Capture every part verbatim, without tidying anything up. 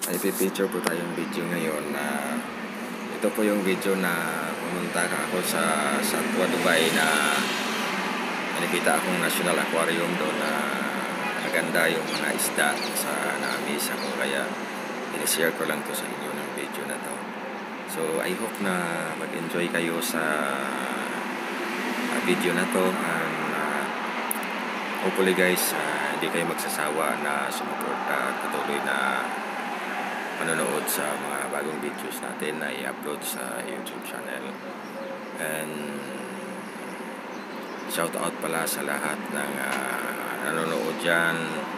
Ipipicture po tayong video ngayon na ito po yung video na pumunta ako sa Satwa, Dubai na nakita akong National Aquarium doon na maganda yung mga isda sa na-miss ako, kaya i-share ko lang to sa inyo ng video na to. So I hope na mag-enjoy kayo sa uh, video na to, and uh, hopefully guys uh, hindi kayo magsasawa na sumuporta at patuloy na manonood sa mga bagong videos natin na i-upload sa YouTube channel. And shout out pala sa lahat ng uh, nanonood dyan,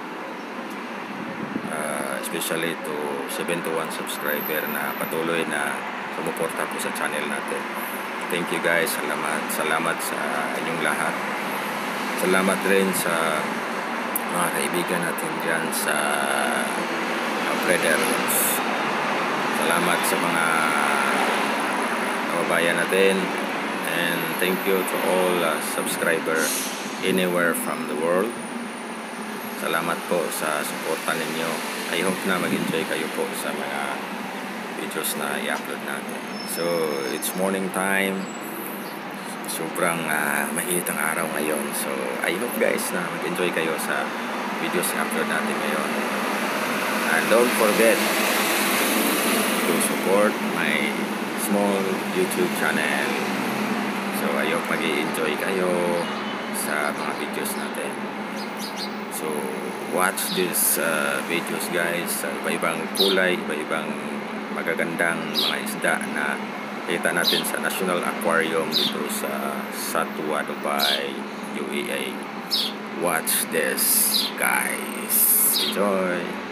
uh, especially to seventy-one subscriber na patuloy na sumuporta po sa channel natin. Thank you guys, salamat, salamat sa inyong lahat. Salamat rin sa mga kaibigan natin dyan sa Breeders. Salamat sa mga kababayan natin, and thank you to all uh, subscriber anywhere from the world. Salamat po sa suporta ninyo. I hope na mag-enjoy kayo po sa mga videos na i-upload natin. So it's morning time, sobrang uh, mahirap ang araw ngayon. So I hope guys na mag-enjoy kayo sa videos na upload natin ngayon. And don't forget to support my small YouTube channel. So I hope mag-i-enjoy kayo sa mga videos natin. So watch these uh, videos guys. Iba-ibang kulay, iba-ibang magagandang mga isda na kita natin sa National Aquarium dito sa Satwa, Dubai, U A E. Watch this guys. Enjoy.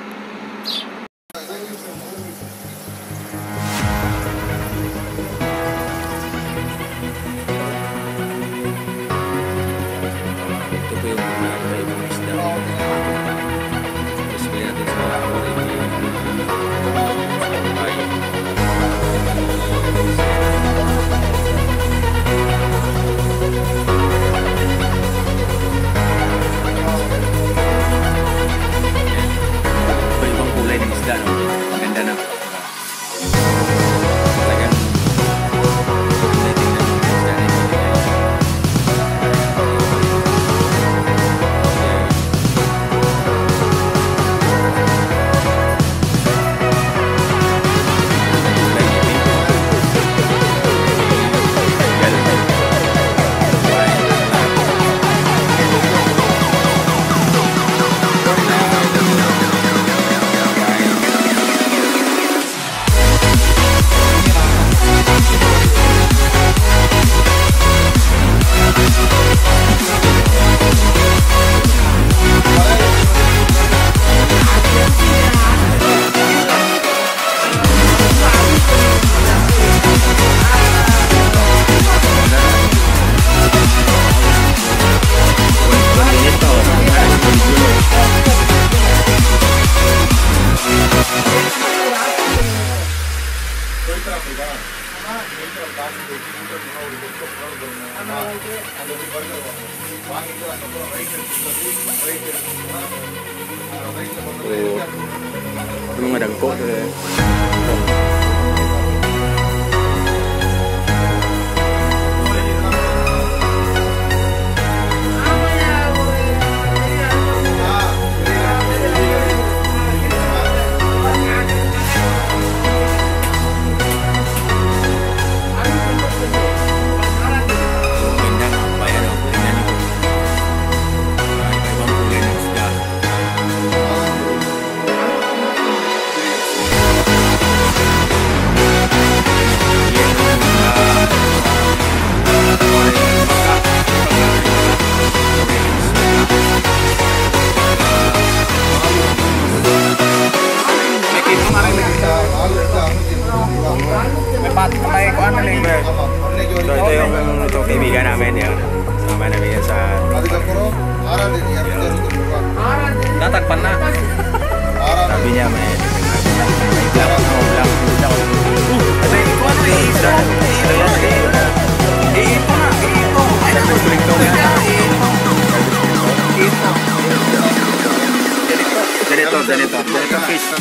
So, mga dagko eh. So ito yung itong kaibigan namin, yun. Sama namin yan sa natagpan na. Sabi niya may black no black black. Kasi ito ano eh, isda. Ito yan eh. Ito na, ito. Ito ito ito. Ganito, ganito, ganito. like a fish.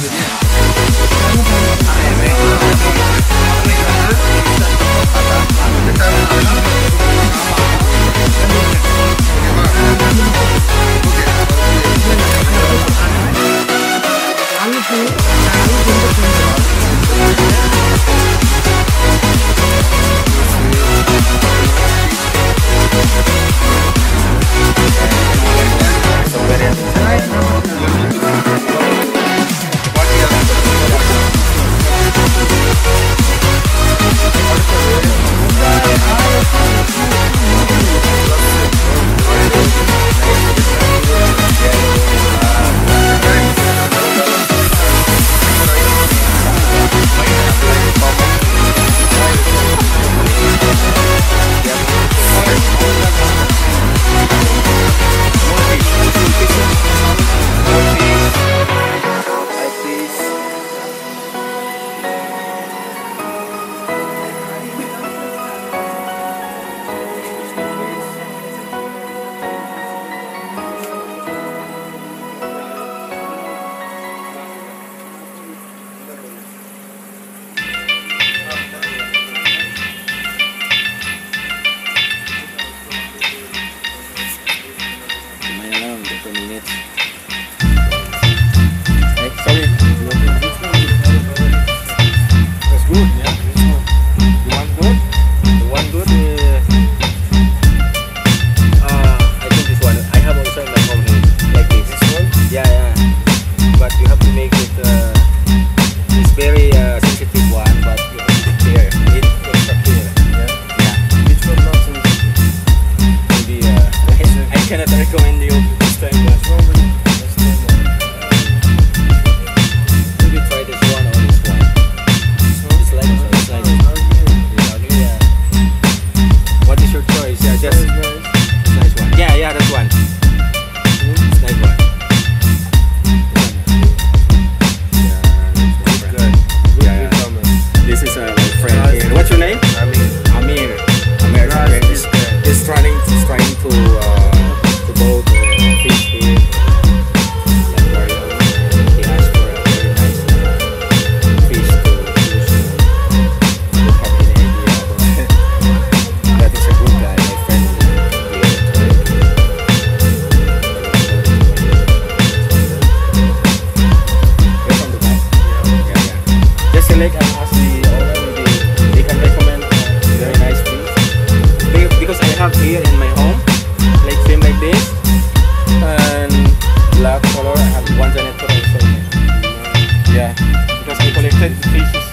Yeah, because I collected fishes